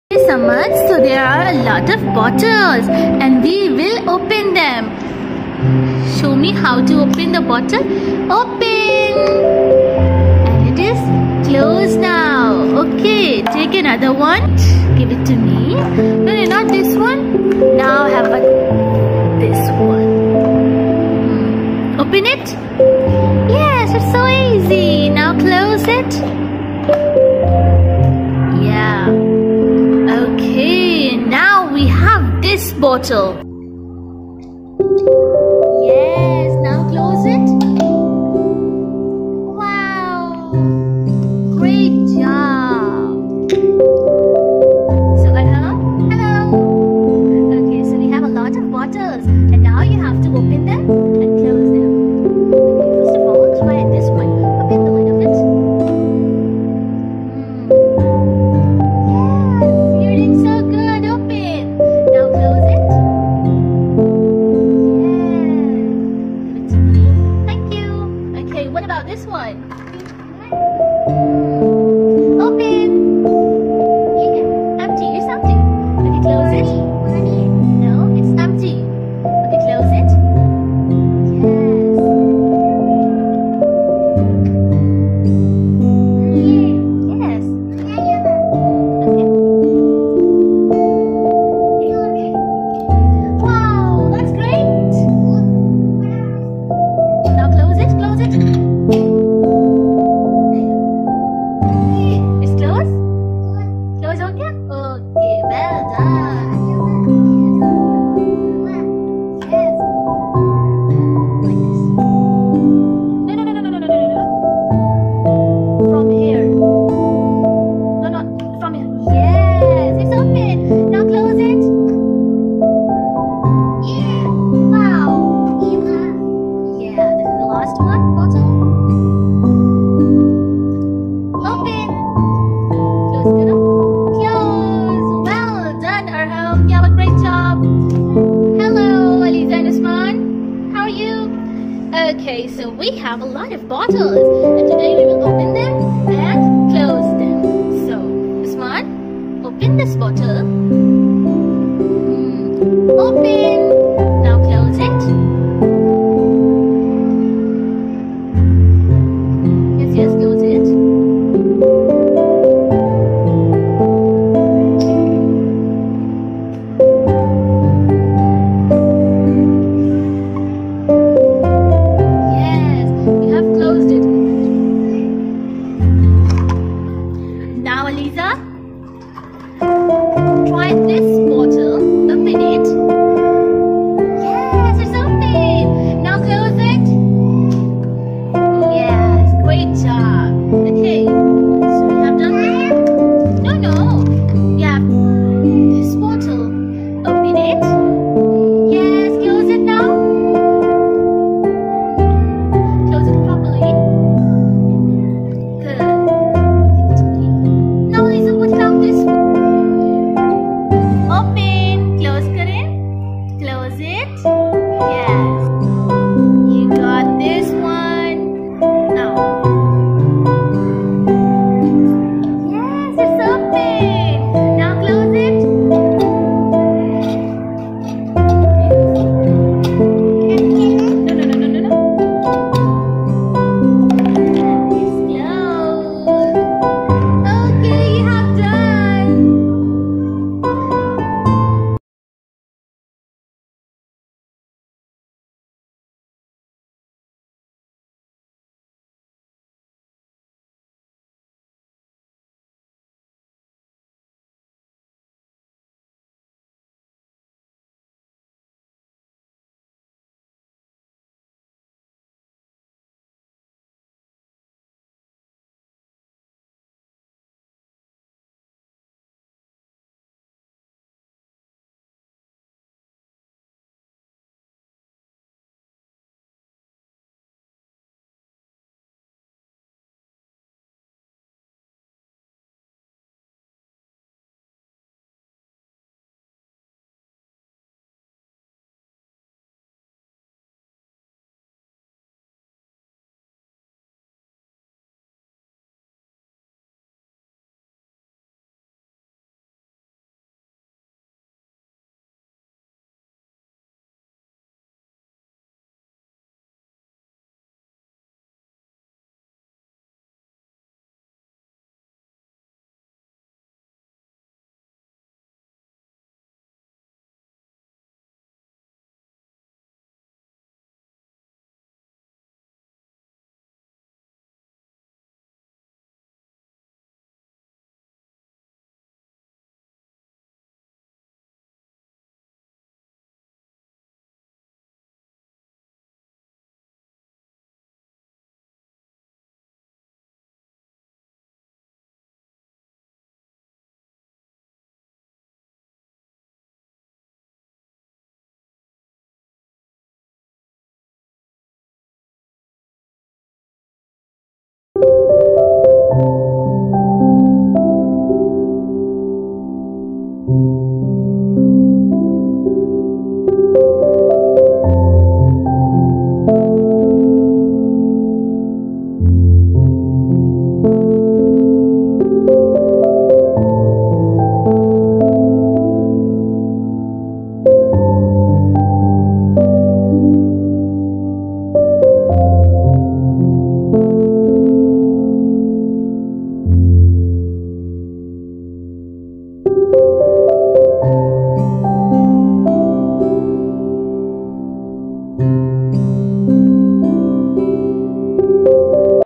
Samarth, so there are a lot of bottles and we will open them. Show me how to open the bottle. Open! And it is closed now. Okay, take another one. Give it to me. No, not this one. Now have this one. Open it. Yes, it's so easy. Now close it. Yeah. Okay, now we have this bottle. Yes, now close it. Wow, great job. So hello. Okay, so we have a lot of bottles and now you have to open them and close them. Okay, first of all, try this one. Open the lid of it. This one. Open. Yeah. Empty. It's empty. Okay, close it. No, it's empty. Okay, close it. Yes. Yes. Okay. Wow, that's great. Now close it. Close it. Okay, well done. Yes. Like this. No. From here. No, from here. Yes, it's open. Now close it. Yeah. Wow. Yeah, this is the last one. Bottle. Open. Close it up. Okay, so we have a lot of bottles and today we will open them and close them. So, Usman, open this bottle. Open. Now close it. Yes, close it. Now, Aliza, try this bottle. Open it. Yes, it's open. Now close it. Yes, great job. Okay, so we have done that. No. Yeah, this bottle. Open it. Yes, close it now. Close it properly. Good. Open.